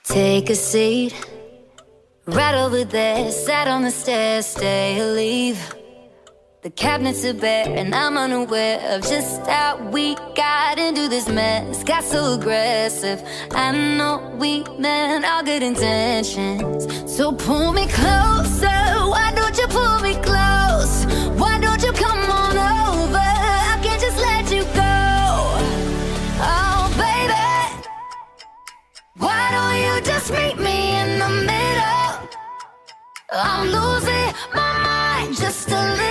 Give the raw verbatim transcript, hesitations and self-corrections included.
Take a seat, right over there. Sat on the stairs, stay or leave. The cabinets are bare and I'm unaware of just how we got into this mess. Got so aggressive, I know we meant all good intentions. So pull me closer, why don't you pull me close? Why don't you come on over? I can't just let you go. Oh baby, why don't you just meet me in the middle? I'm losing my mind just a little.